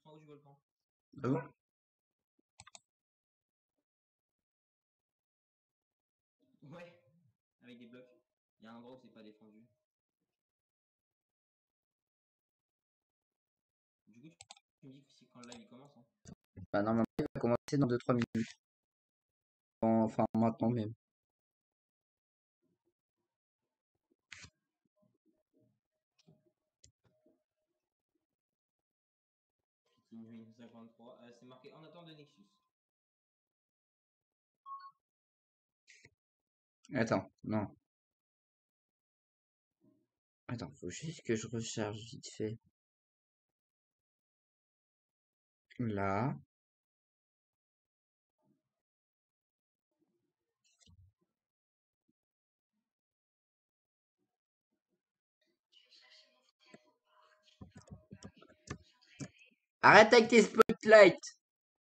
en haut du volcan. Ah bon? Ouais, avec des blocs. Il y a un endroit où c'est pas défendu. Du coup, tu me dis que c'est quand le live il commence, hein. Bah, normalement, il va commencer dans 2-3 minutes. Enfin, maintenant même. Continuing 53. C'est marqué en attente de Nexus. Attends, non. Attends, faut juste que je recharge vite fait. Là. Arrête avec tes spotlights!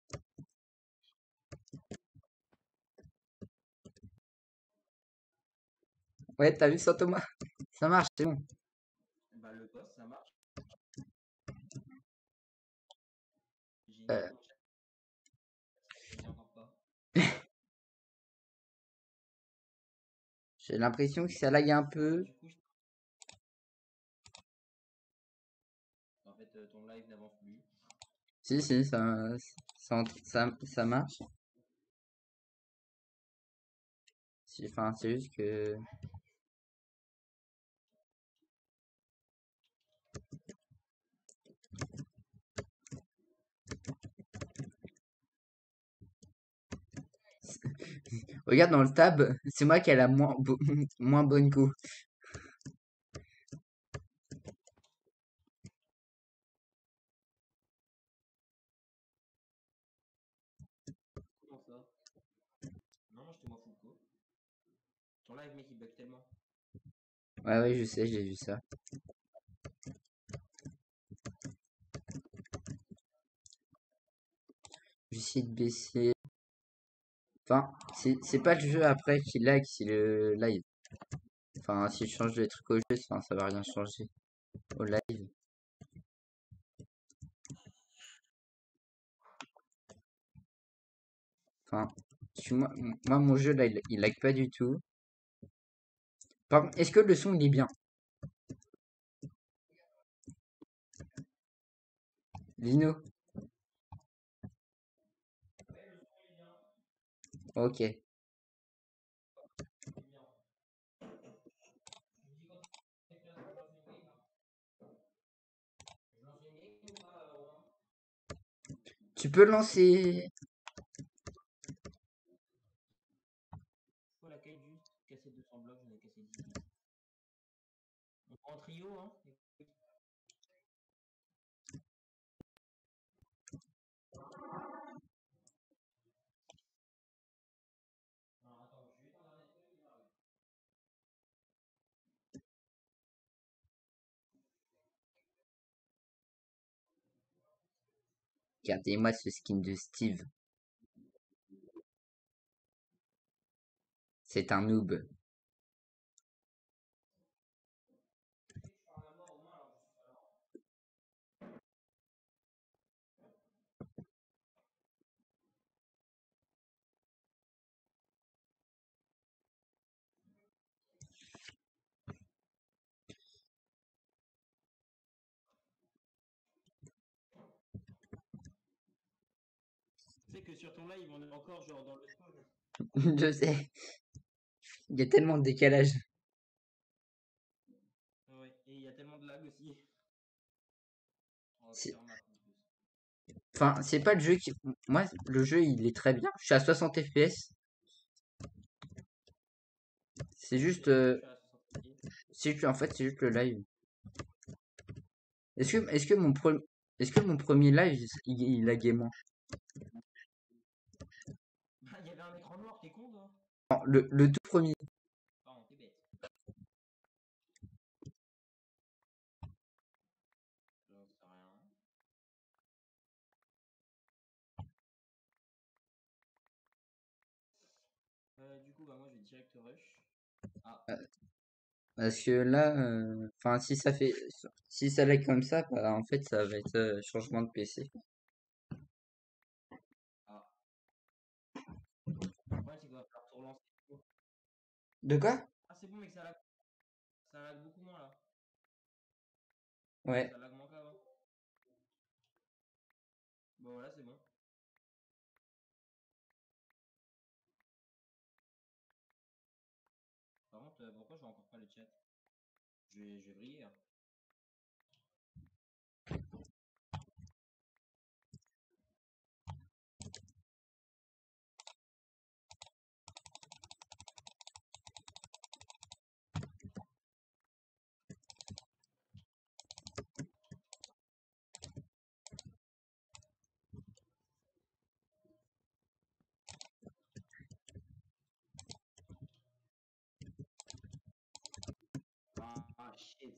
Ouais, t'as vu ça, Thomas? Ça marche, c'est bon. Bah, le poste, ça marche. J'ai Euh, mis mon chat. Ça dit encore pas. J'ai l'impression que ça lag un peu. Du coup, en fait, ton live n'avance plus. Si, si, ça marche. Enfin, c'est juste que... Regarde dans le tab, c'est moi qui ai la moins bonne go. Comment ça? Non, moi, je te m'en fous, quoi. Ton live, mec, il bug tellement. Ouais, ouais, je sais, j'ai vu ça. J'essaie de baisser. Enfin, c'est pas le jeu après qui lag, c'est le live. Enfin, si je change les trucs au jeu, enfin, ça va rien changer au live. Enfin, moi, mon jeu là, il lag pas du tout. Par contre, est-ce que le son il est bien? Lino? Ok. Tu peux lancer. C'est quoi la quête juste? Casser 200 blocs, j'en ai cassé 18. On prend en trio, hein? Alors, attends, je vais éteindre la network, il arrive. Regardez-moi ce skin de Steve. C'est un noob. Tu sais que sur ton live, on est encore genre dans le spawn. Je sais. Il y a tellement de décalage. Ouais, et il y a tellement de lag aussi. Oh, C'est- pire map en plus. Enfin, c'est pas le jeu qui. Moi, le jeu il est très bien. Je suis à 60 FPS. C'est juste. Moi, je suis à 60 pieds. En fait, c'est juste le live. Est-ce que mon premier live il a gaiement? Bah, il y avait un écran noir, t'es con, toi? Non, le tout premier. Pardon, t'es bête. J'en sais rien. Du coup, bah, moi, je vais direct rush. Ah, Parce que là, enfin, si ça lag comme ça, bah, en fait, ça va être changement de PC. De quoi? Ah, c'est bon, mec, ça lag beaucoup moins là. Ouais. Ça lag moins qu'avant. Bon, voilà, c'est bon. Par contre, pourquoi je vois encore pas le chat? Je vais vriller, hein. Ah, shit.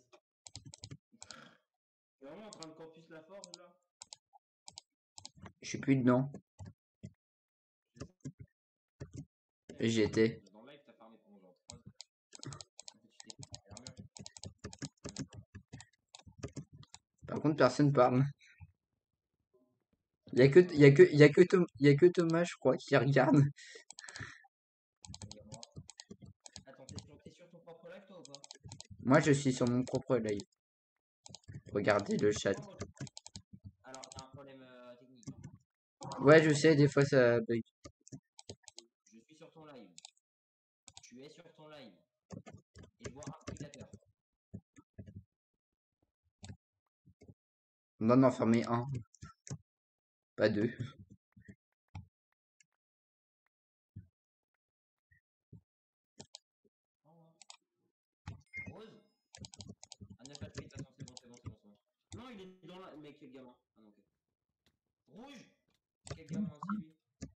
T'es vraiment en train de campus la forge là? Je suis plus dedans. Je sais, J'y étais. dans le live, t'as farmé pendant genre 3 heures. En fait, tu t'es fait par l'armure. En même temps. Par contre, personne parle. Y a que Thomas, je crois, qui regarde. Il y a moi. Attends, t'es sur ton propre live toi ou pas? Moi, je suis sur mon propre live. Regardez le chat. Non, moi, alors, il y a un problème technique, hein. Ouais, je sais, des fois ça bug. Je suis sur ton live. Tu es sur ton live. Et je vois un spectateur. On en a enfermé un, pas deux. Au revoir. Rose? Ah, ne faites plus, de toute façon, c'est bon, c'est bon, c'est bon, c'est bon. Non, il est dans la. Mais quel gamin? Ah non, ok. Rouge! Quel gamin, c'est lui?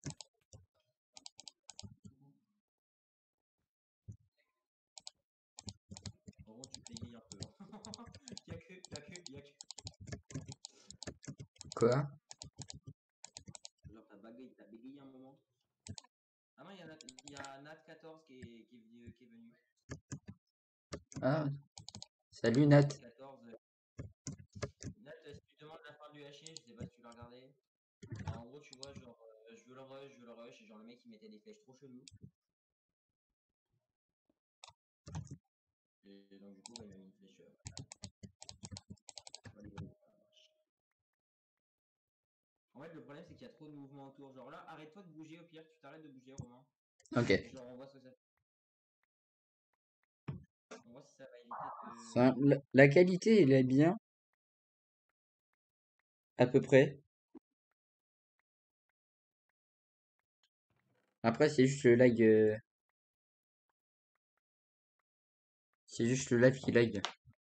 En gros, tu payes un peu, hein. Y'a que. Quoi? Genre, t'as bégayé un moment. Ah non, il y a Nat14 qui est venu. Ah, salut Nat. Nat14. Nat, si tu demandes la fin du haché, je sais pas si tu l'as regardé. En gros, tu vois, genre, je veux le rush, et genre, le mec il mettait des flèches trop cheloues. Et donc, du coup, bah, il m'a mis une flèche. Voilà, ça marche. En fait, le problème, c'est qu'il y a trop de mouvements autour. Genre là, arrête-toi de bouger au pire, tu t'arrêtes de bouger, Romain. Ok. Et genre, on voit ce que ça fait. On voit si ça va éviter de. Enfin, la qualité, elle est bien, à peu près. Après, c'est juste le lag. C'est juste le live qui lag.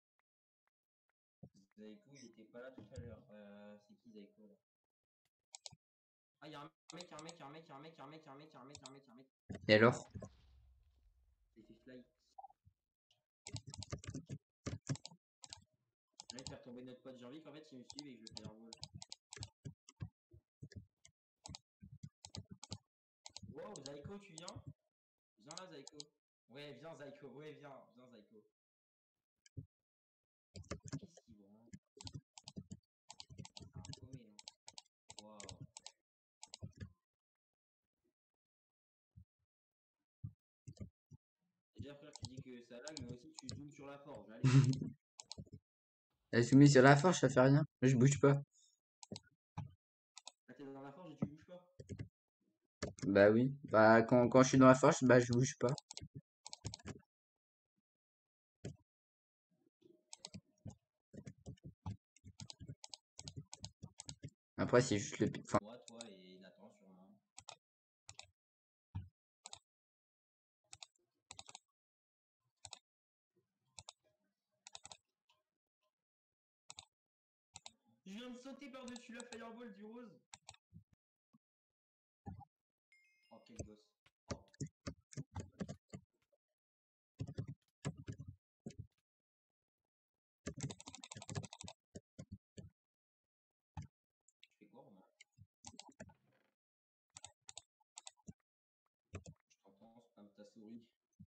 Zaiko, il était pas là tout à l'heure. C'est qui Zaiko là? Ah, il y a un mec, il y a un mec, il y a un mec, il y a un mec, il y a un mec, il y a un mec, il y a un mec, il y a un mec, il y a un mec. Et alors? Il fait fly. J'ai envie de faire tomber notre pote. J'ai envie qu'en fait, il me suive et que je le fireball. Wow, Zaiko, tu viens? Viens là, Zaiko. Ouais, viens, Zaiko. Ouais, viens, Zaiko. Qu'est-ce qu'il branle? C'est un paumé, hein. Waouh. Déjà, frère, tu dis que ça lag, mais aussi tu zoomes sur la forge. Allez. Elle se met sur la forge, ça fait rien. Je bouge pas. Là, t'es dans la forge et tu bouges pas. Bah oui. Bah quand je suis dans la forge, bah je bouge pas. Après, c'est juste le. Enfin, Moi, toi et Nathan, sûrement. Je viens de sauter par-dessus la fireball du rose. Oh, quel gosse. Oh, tu fais quoi, Romain? Je t'entends, spam ta souris.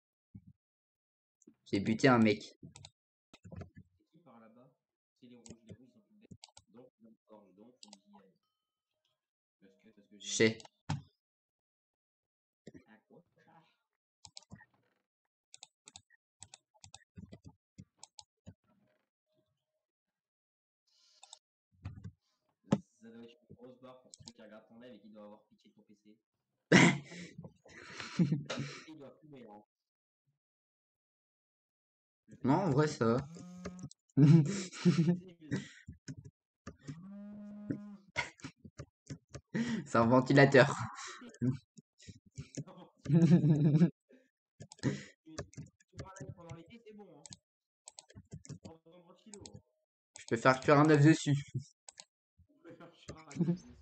j'ai buté un mec. C'est qui par là-bas? C'est les rouges. Les rouges, ils sont plus bêtes. Donc, la forge, donc, faut que j'y aille. Parce que j'ai Chez. un accrochage. grosse barre pour ceux qui regardent ton live et qui doivent avoir pitié de ton PC. Il doit fumer, hein. Non, en vrai, ça va. C'est un ventilateur. Tu prends un live pendant l'été, c'est bon, hein. Pendant 30 kilos, hein. Je peux faire cuire un œuf dessus. Je peux faire sur un live dessus.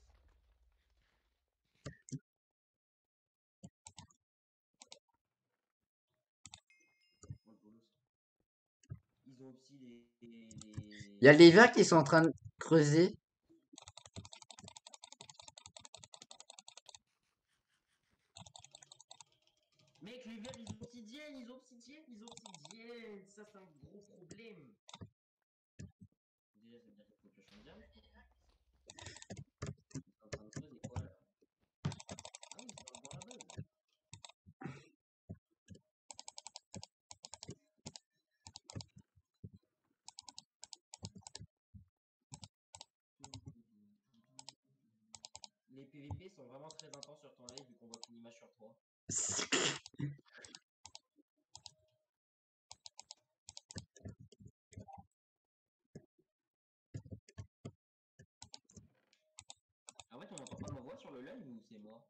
Ils ont aussi Il y a les verts qui sont en train de creuser. Mec, les verts, ils obsidienne, ils obsidienne, ils obsidienne. Ça, c'est un gros problème. Déjà, ça veut dire qu'il faut que je change d'arme. Ils sont en train de creuser quoi, là? Ah oui, c'est dans la base. Les PVP sont vraiment très intenses sur ton live vu qu'on voit qu'une image sur toi. Ah ouais, on entend pas ma voix sur le live ou c'est moi?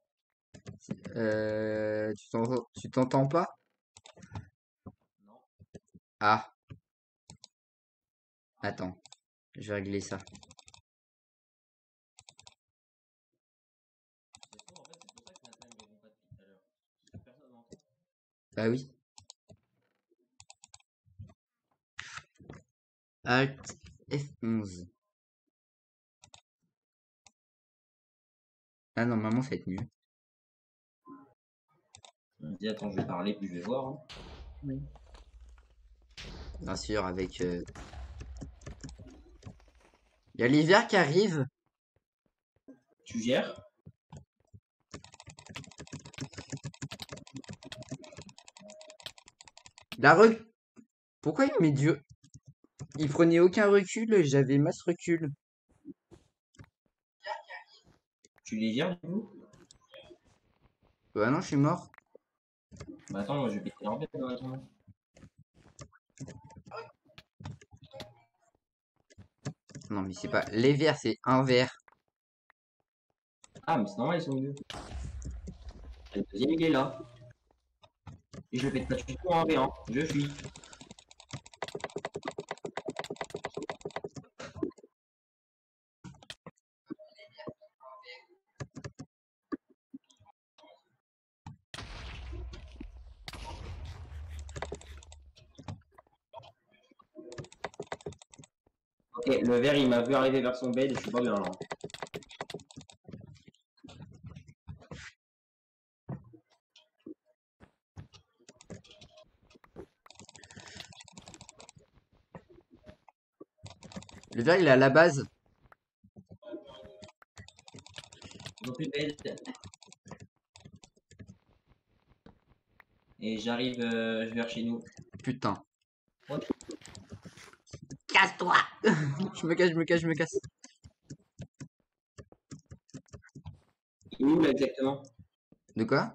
Tu t'entends pas? Non. Ah, attends. Je vais régler ça. Ça se trouve, en fait, c'est pour ça que Nathan ne répond pas depuis tout à l'heure. Parce que personne n'entend. Bah oui. Alt F11. Ah, normalement, ça va être mieux. On dit, attends, je vais parler, puis je vais voir. Hein. Bien sûr, avec... Il y a l'hiver qui arrive. Tu gères? Pourquoi il met du... Il prenait aucun recul, j'avais masse recul. Tu les gères, du coup? Bah non, je suis mort. Bah attends, moi je vais péter l'embête dans attendant. Non, mais c'est pas... Les verts, c'est un vert. Ah, mais c'est normal, ils sont mieux. Le deuxième, il est là. Et je le pète pas du tout en V1. Je fuis. Ok, le vert, il m'a vu arriver vers son bed et je suis pas bien là. Le vert, il est à la base. Ils ont plus de bed. Et j'arrive vers chez nous. Putain. Ouais. Casse-toi. Je me casse, je me casse, je me casse. Il est où là exactement? De quoi?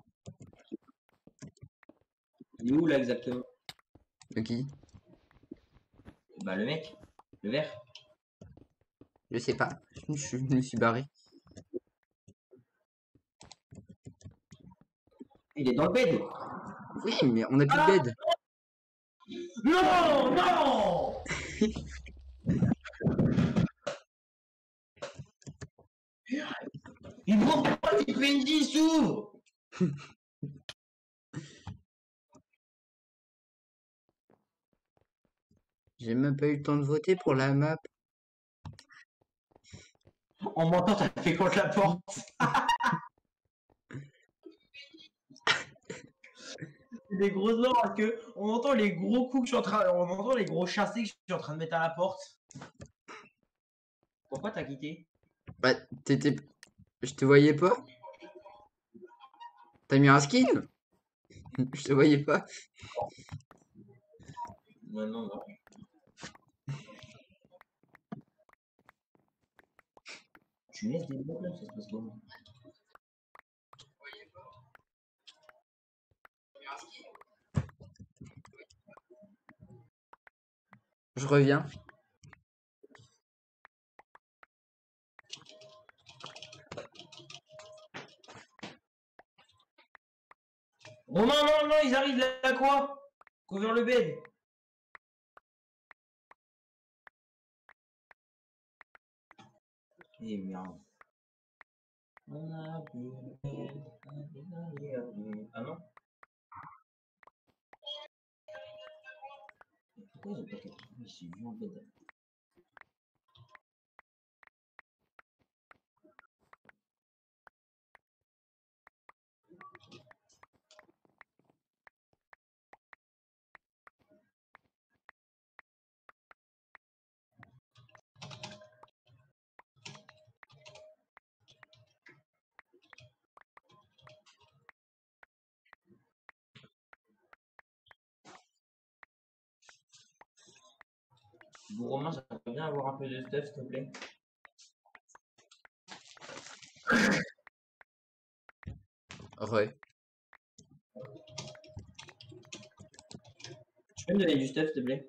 Il est où là exactement? De qui? Bah le mec. Le vert. Je sais pas. Je me suis barré. Il est dans le bed. Oui, mais on a plus de bed. Non, non. Il m'ouvre pas, les PNJ s'ouvre. J'ai même pas eu le temps de voter pour la map. En m'entend, t'as fait contre la porte. C'est des grosses morts parce que on entend les gros coups que je suis en train, on entend les gros chassés que je suis en train de mettre à la porte. Pourquoi t'as quitté? Bah, t'étais... Je te voyais pas? T'as mis un skin? Je te voyais pas. Non, non, non. Tu me laisses des blocs là, ça se passe comment? Je reviens. Romain, non, non, ils arrivent là, quoi? Couvert le bed. Eh merde. On a vu le bed, ah non? Pourquoi j'ai pas capté? J'ai vu en bed. Bon, Romain, j'aimerais bien avoir un peu de stuff, s'il te plaît. Ouais. Tu peux me donner du stuff, s'il te plaît?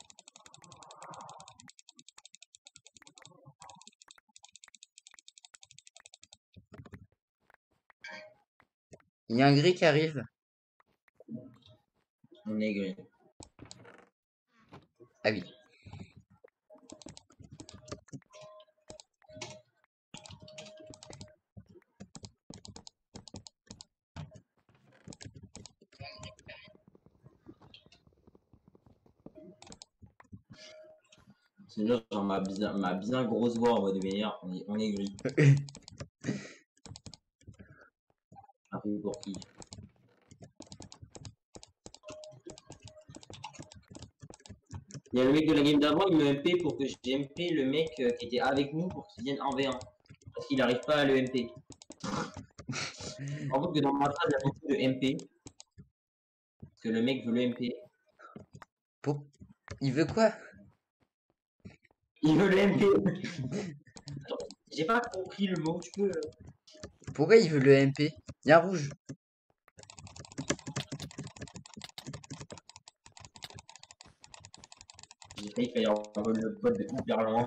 Il y a un gris qui arrive. On est gris. Ah oui. C'est genre ma bien grosse voix en mode vénère, on est gris. Un peu pour qui? Il y a le mec de la game d'avant, il me MP pour que j'ai MP le mec qui était avec nous pour qu'il vienne en V1. Parce qu'il n'arrive pas à le MP. En fait, que dans ma phrase, il y a beaucoup de MP. Parce que le mec veut le MP. Pour... Il veut quoi? Il veut le MP. Attends, j'ai pas compris le mot, tu peux. Pourquoi il veut le MP? Il y a un rouge. J'ai failli faire le pote de hyper loin.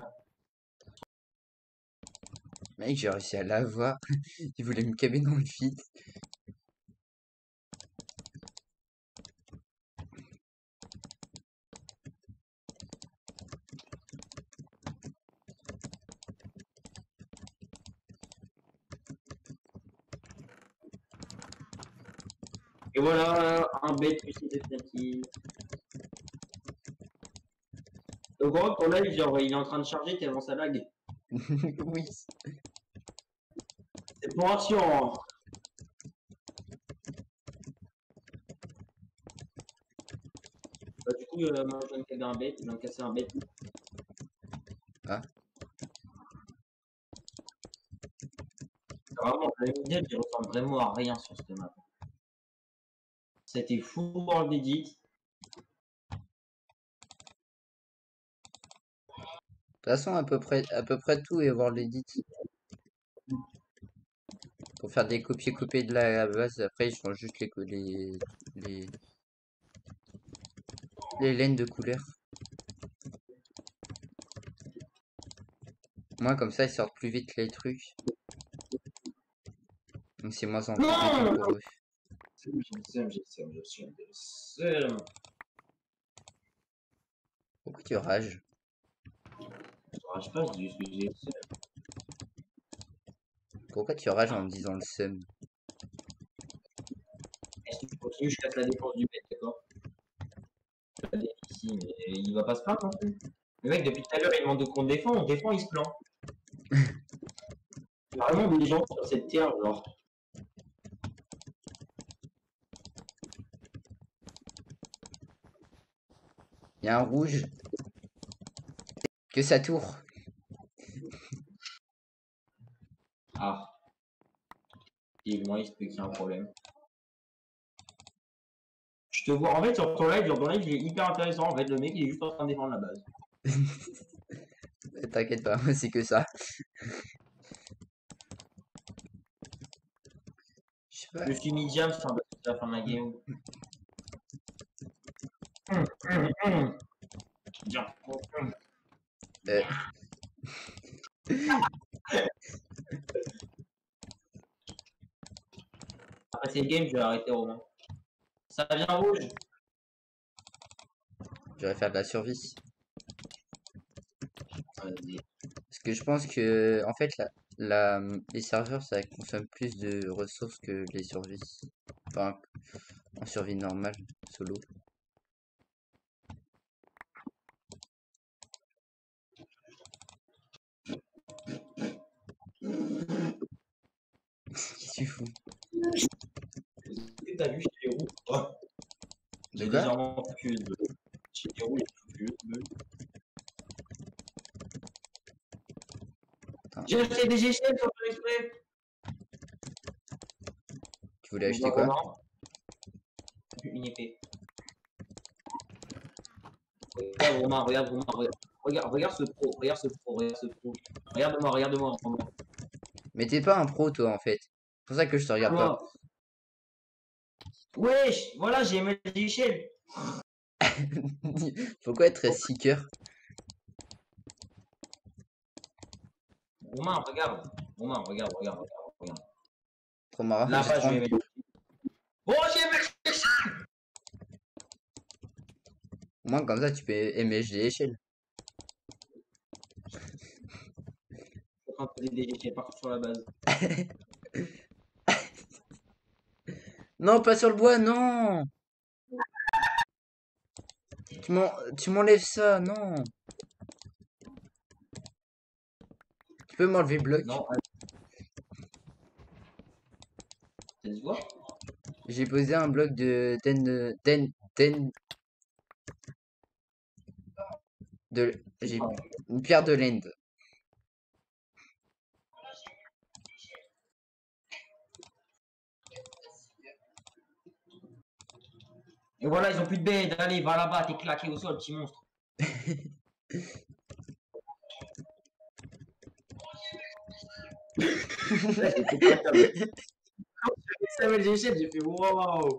Mec, j'ai réussi à l'avoir. Il voulait me caber dans le vide. Et voilà, un bête plus de platine. Donc en gros, ton live, genre, il est en train de charger tellement ça lag. Oui. C'est pour action. Hein. Bah, du coup, moi je viens de caler un bête, je viens de casser un bête. Ah. Vraiment, le modèle, il ressemble vraiment à rien sur cette map. C'était fou World Edit. De toute façon, à peu près tout est World Edit. Pour faire des copier-coller de la base, après ils changent juste les laines de couleur. Moi, comme ça, ils sortent plus vite les trucs. Donc c'est moins embêtant pour eux. J'ai le seum. Pourquoi tu rages? Je rage pas, je dis juste que j'ai le seum. Pourquoi tu rages en me disant le seum? Et si tu continues, je casse la défense du bête, d'accord? Je vais ici, mais il va pas se plaindre non plus. Le mec, depuis tout à l'heure, il demande qu'on défend, on défend, il se plaint. Il y a vraiment des gens sur cette terre, genre. Il y a un rouge. Que ça tourne. Ah. Effectivement, il se peut qu'il y ait un problème. Je te vois, en fait, sur ton live, il est hyper intéressant. En fait, le mec, il est juste en train de défendre la base. T'inquiète pas, moi c'est que ça. Je me suis mis jam sur la fin de la game. Jam. Euh. Après cette game, je vais arrêter Romain. Ça vient rouge. Je vais faire de la survie. Vas-y. Parce que je pense que, en fait, les serveurs, ça consomme plus de ressources que les survies. Enfin, en survie normale, solo. Qu'est-ce que tu fous? Est-ce que t'as vu chez les roues? Oh. De J'ai quoi? légèrement foutu USB. Chez les roues, il y a foutu USB. Attends, J'ai acheté des échelles sur le exprès. tu voulais acheter quoi? Une épée. Regarde Romain, regarde Romain, regarde ce pro, regarde ce pro, regarde ce pro. Regarde-moi, Romain. Mais t'es pas un pro, toi, en fait. C'est pour ça que je te regarde pas. Wesh, voilà, j'ai aimé les échelles. Pourquoi être seeker? Romain, regarde. Romain, regarde. Trop marrant, Là-bas, j'ai je trop vais envie. mettre. Oh, j'ai aimé les échelles. Au moins, comme ça, tu peux aimer les échelles. Je suis en train de poser des échelles partout sur la base. Non, pas sur le bois, non! Tu m'enlèves ça, non! Tu peux m'enlever bloc? Non, ça se voit? J'ai posé un bloc de j'ai une pierre de l'end. Et voilà, ils ont plus de bed. Allez, va là-bas, t'es claqué au sol, petit monstre. Là, j'étais pas capable. Quand j'ai vu les échelles, j'ai fait waouh.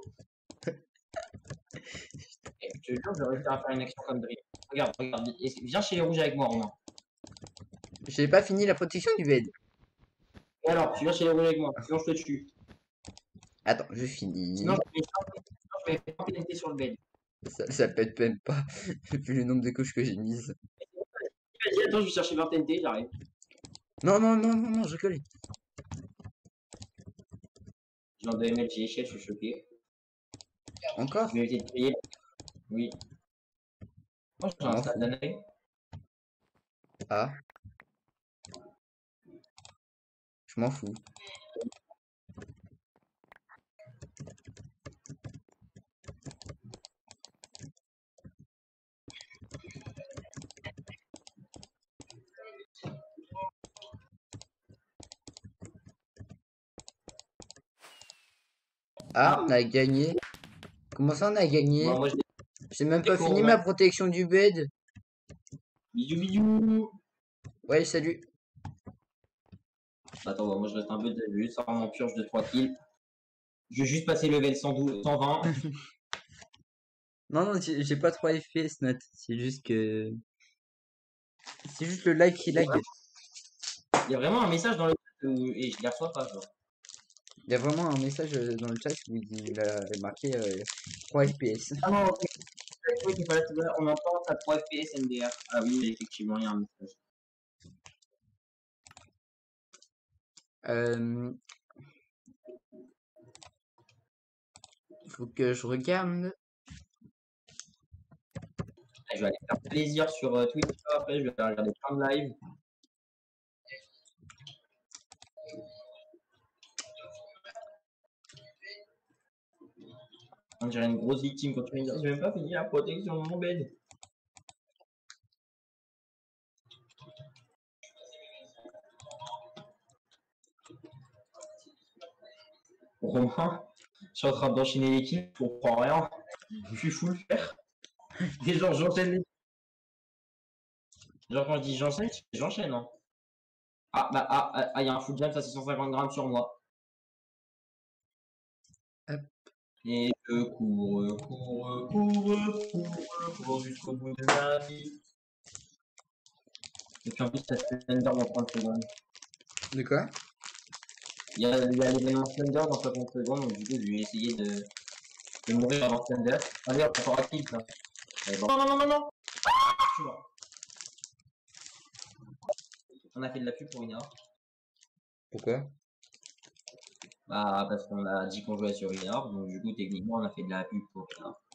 Je te jure, j'aurais réussi à faire une action comme Drill. Regarde, viens chez les rouges avec moi, Romain. J'ai pas fini la protection du bed. Et alors, tu viens chez les rouges avec moi, sinon je te tue. Attends, je finis. Sinon, je vais pas pénétrer sur le bed. Ça pète même pas, vu le nombre de couches que j'ai mises. Vas-y, attends, je vais chercher 20 TNT, j'arrive. Non, je connais. J'ai un 2 ml, j'ai échelle, je suis choqué. Encore? Je vais éviter de payer. Oui. Moi, j'ai Je un m'en stade fous. d'année. Ah. Je m'en fous. Ah, on a gagné. Comment ça, on a gagné? Moi, J'ai même pas C'est fini con, ma ouais. protection du bed. Bisous, bisous. Ouais, salut. Attends, bah, moi, je reste un peu de vue, ça rend mon purge de 3 kills. Je vais juste passer level 112, 120. Non, j'ai pas 3 FPS, Nat. C'est juste que... C'est juste le lag qui lag. Il y a vraiment un message dans le chat et je les reçois pas, genre. Il y a vraiment un message dans le chat où il a marqué 3 FPS. Ah non, ok. Oui, t'es pas là tout à l'heure. On entend ça 3 FPS NDR. Ah oui, effectivement, il y a un message. Faut que je regarde. Je vais aller faire plaisir sur Twitter après, je vais aller regarder plein de live. On dirait une grosse victime quand tu me dis j'ai même pas fini la protection de mon bed. Romain, je suis en train d'enchaîner l'équipe, je comprends rien. Je suis full fer. Des gens, j'enchaîne les. Genre quand je dis j'enchaîne. Hein. Ah, bah, il y a un full jam, ça c'est 150 grammes sur moi. Et je cours jusqu'au bout de ma vie. Et puis en plus, ça se Slender dans 30 secondes. De quoi? Il y a l'événement Slender dans 60 secondes, donc du coup, je vais essayer de mourir avant Slender. Allez, hop, encore active ça. Allez, bon. Non, non, non, non, non! Je suis mort. On a fait de la pub pour une heure. Pourquoi? Bah, parce qu'on a dit qu'on jouait sur une heure, donc du coup, techniquement, on a fait de la pub pour une heure.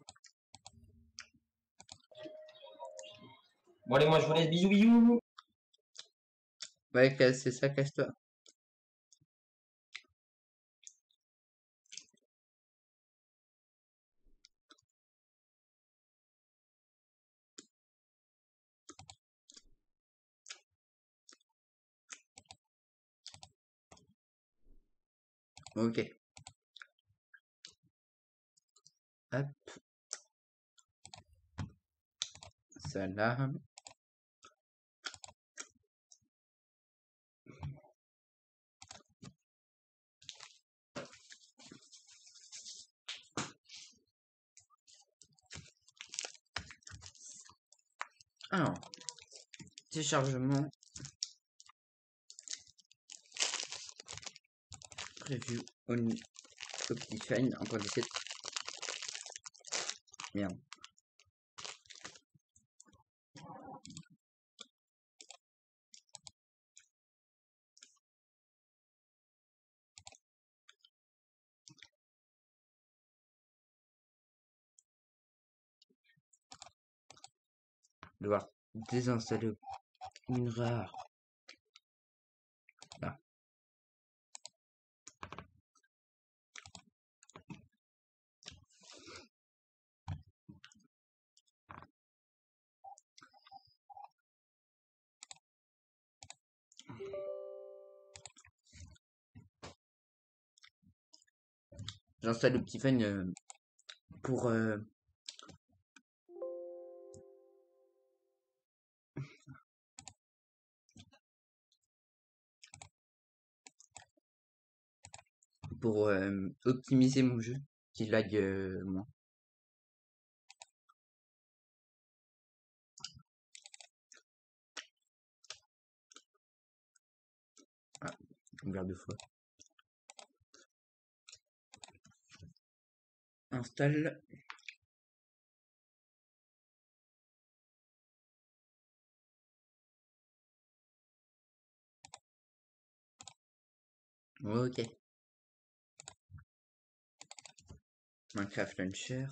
Bon, allez, moi, je vous laisse. Bisous, bisous! Ouais, c'est ça, casse-toi. Ok. Hop. Ça là. Alors, téléchargement prévu on Optifine 1.17. Merde. Devoir désinstaller une rare. Là. J'installe Optifine pour optimiser mon jeu qui lag moins. Ah, une garde de fois. Installe. Ok. Minecraft Launcher.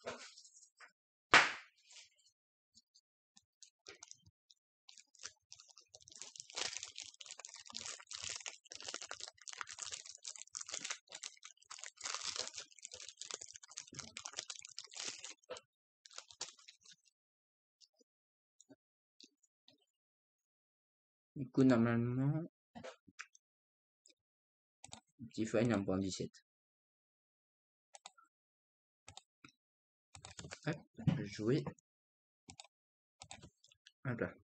Du coup, normalement, Optifine 1.17. Hop, jouer. Hop là.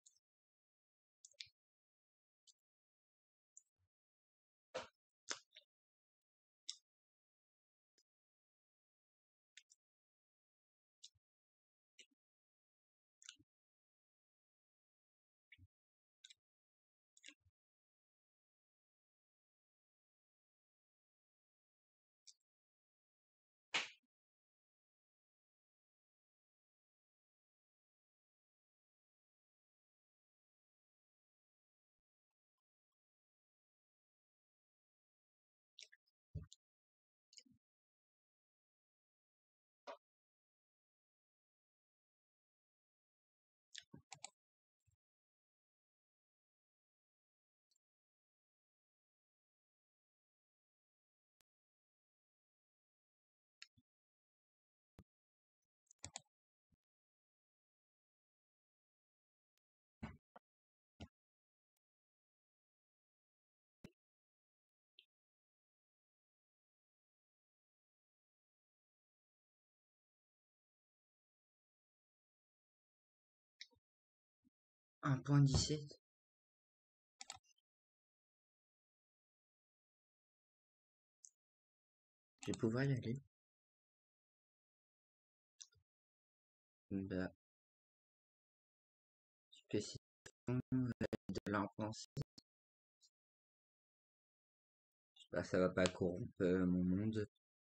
Un point 17. Je vais pouvoir y aller. Bah, spécification de l'impensé. Bah, ça va pas corrompre mon monde.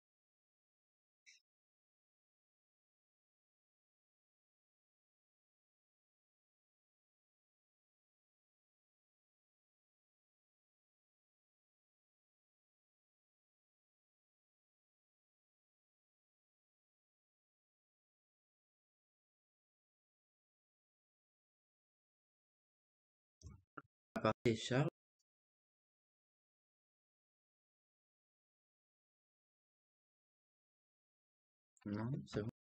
À part les charges, non, c'est bon.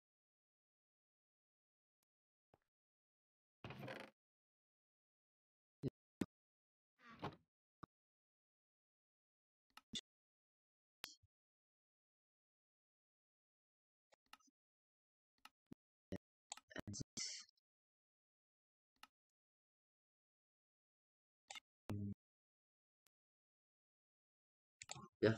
Bien.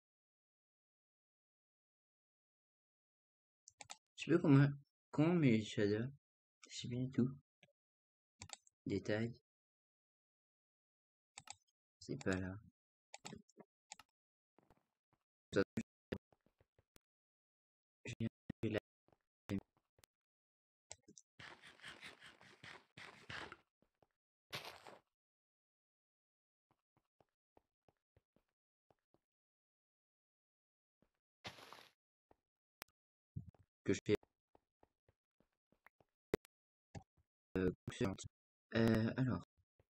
Je sais pas comment met les shaders. Je sais pas du tout. Détails, c'est pas là. Ça, je viens de la- que je fais confiance. Alors,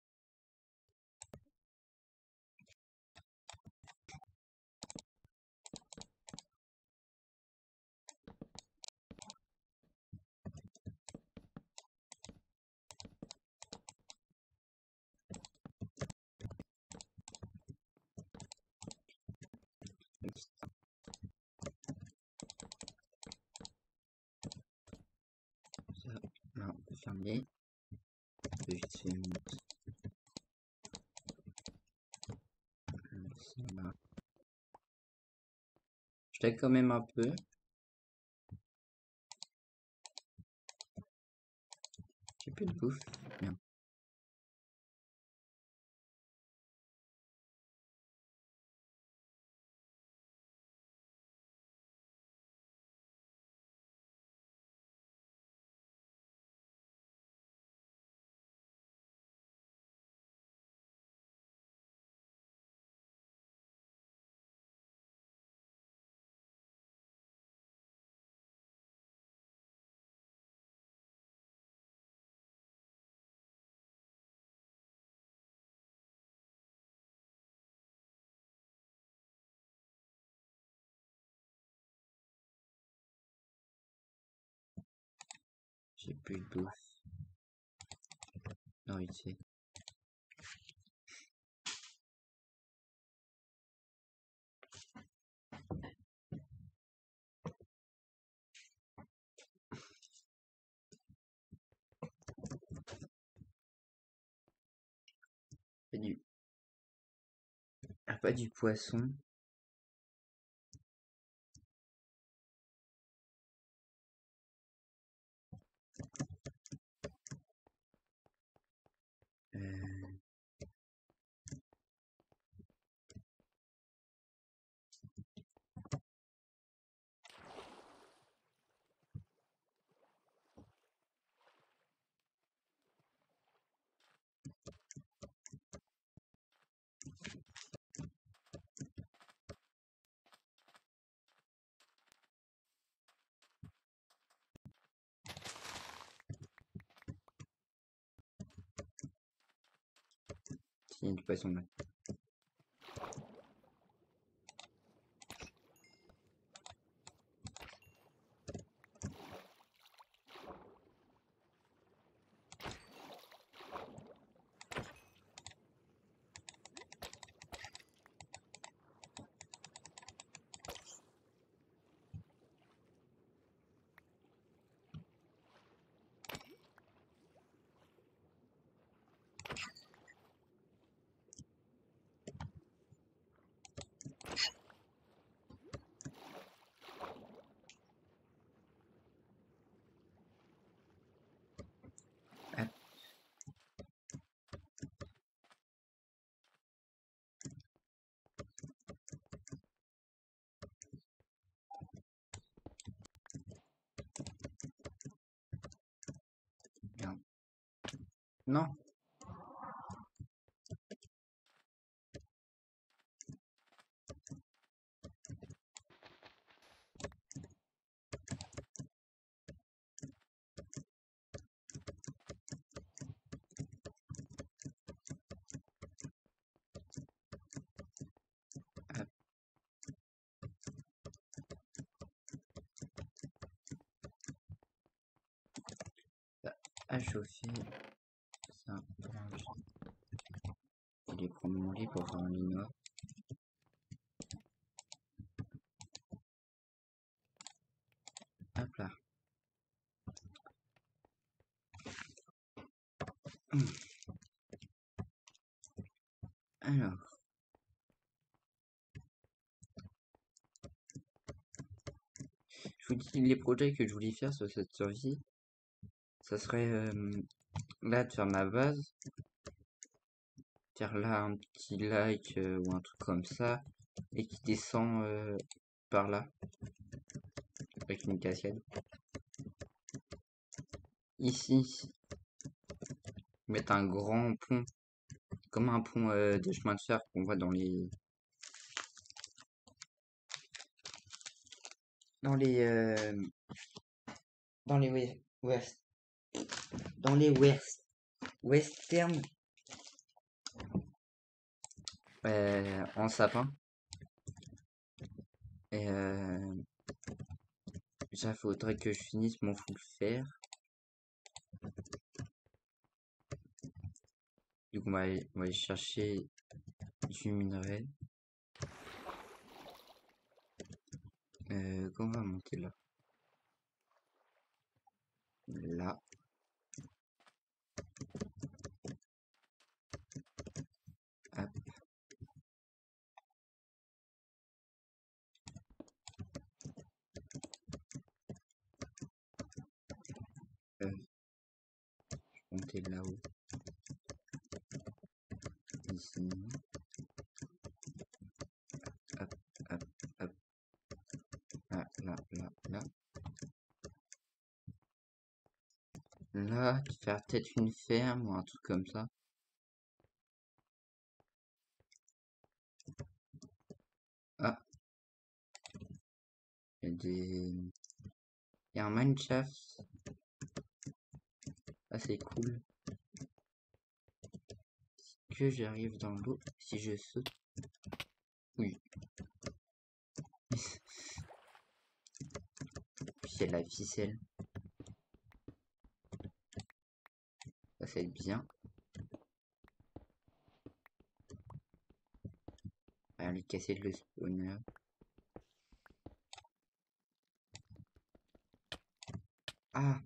ça, non, on peut fermer. Je vais vite fait monter. Ça va. Je t'aide quand même un peu. J'ai plus de bouffe. Merde. J'ai plus de bouffe. Nourriture. Pas du... Ah, pas du poisson. Euh... Il y a du poisson là. Non. Hop. À chauffer. Ça. Je vais prendre mon lit pour faire un lit noir. Hop là. Alors. Je vous dis les projets que je voulais faire sur cette survie. Ça serait là de faire ma base. Faire là un petit lac ou un truc comme ça. Et qui descend par là. Avec une cascade. Ici. Mettre un grand pont. Comme un pont de chemin de fer qu'on voit dans les... Dans les westerns en sapin. Et déjà faudrait que je finisse mon full fer. Du coup on va aller chercher du minerai. Qu'on va monter là. Là. Hop. Monter là-haut. Ici. Hop, hop, hop. Ah, là, là, là. Là, faire peut-être une ferme ou un truc comme ça. Ah. Il y a des... Il y a un mineshaft. Ah, c'est cool. Que j'arrive dans l'eau si je saute. Oui. Puis il y a la ficelle. Ça va être bien. On va aller casser le spawner. Ah!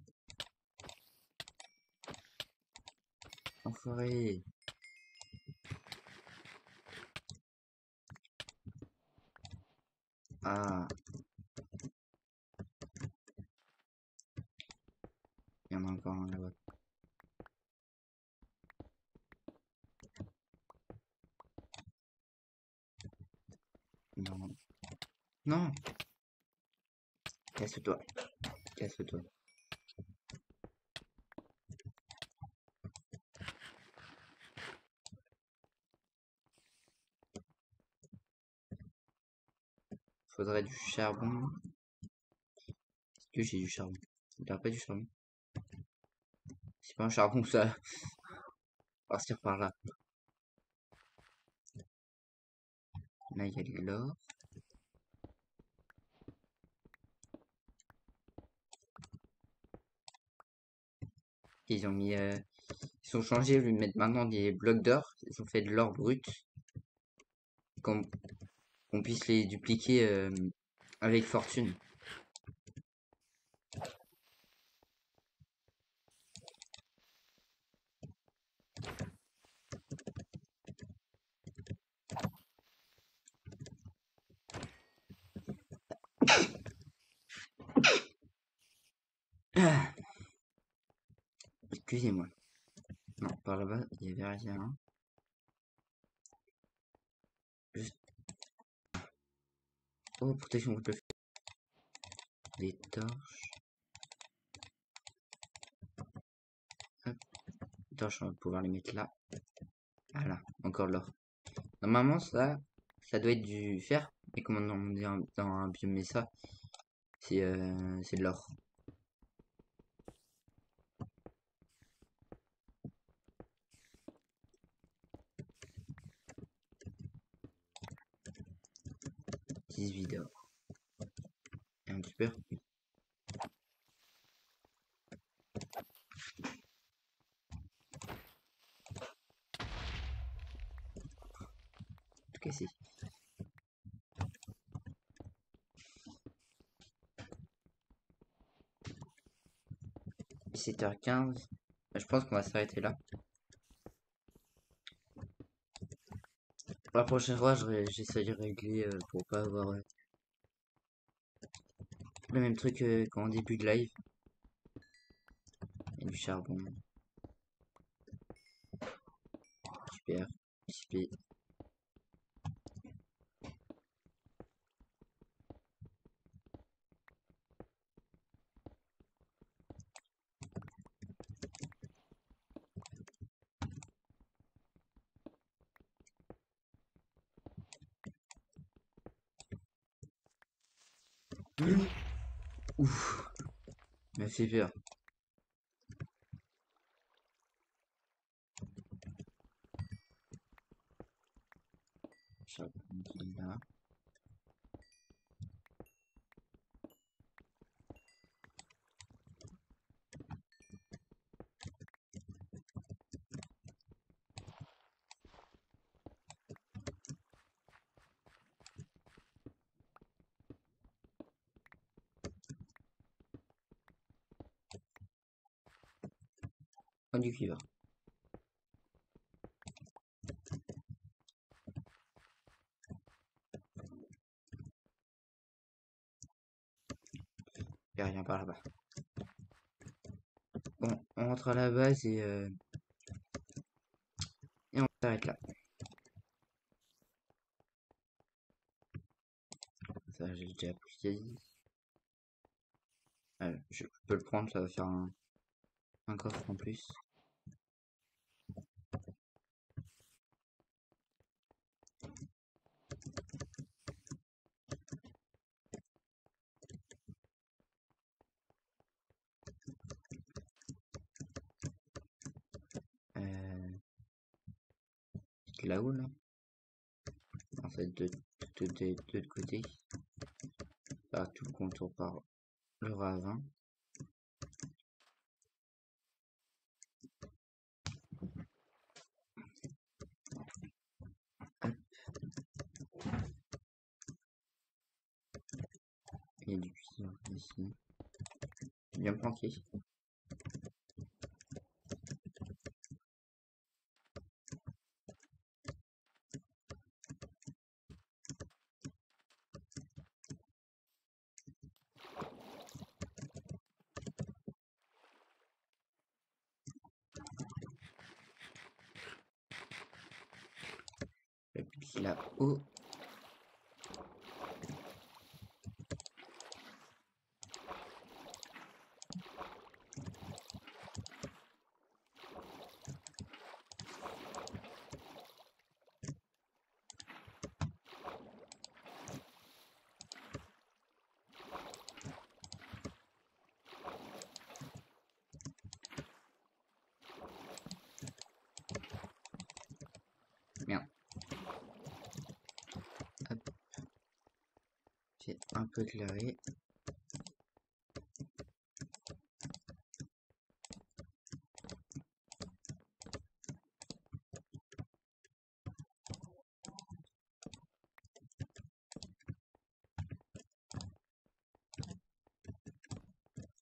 Enfoiré! Ah! Il y en a encore un là-bas. Non. Non! Casse-toi. Casse-toi. Faudrait du charbon. Est-ce que j'ai du charbon? Il n'y a pas du charbon. C'est pas un charbon ça. Partir par là. Là, il y a de l'or. Ils ont mis... Ils ont changé, au lieu de mettre maintenant des blocs d'or, ils ont fait de l'or brut. Qu'on puisse les dupliquer avec fortune. Ah. Excusez-moi. Non, par là-bas, il y avait rien. Juste... Oh, protection contre le feu. Des torches. Hop. Attends, je vais pouvoir les mettre là. Voilà, encore de l'or. Normalement, ça doit être du fer. Mais comme on dit dans un biome ça, c'est de l'or. $18. Et un super. Oui. Tout cassé. 7h15. Je pense qu'on va s'arrêter là. Pour la prochaine fois, j'essaie de régler pour pas avoir le même truc qu'en début de live. Et du charbon. Super. XP. Ouf. Mais c'est peur. Charbon qui est là. Oh, du cuivre. Il n'y a rien par là-bas. Bon, on rentre à la base et on s'arrête là. Ça, j'ai déjà pris quasi. Je peux le prendre, ça va faire un coffre en plus. Là-haut, là. En fait, de deux côtés. Par tout le contour par le ravin. Il y a du cuivre ici. Bien planqué. Et puis là-haut. Merde. Hop. J'ai un peu éclairé.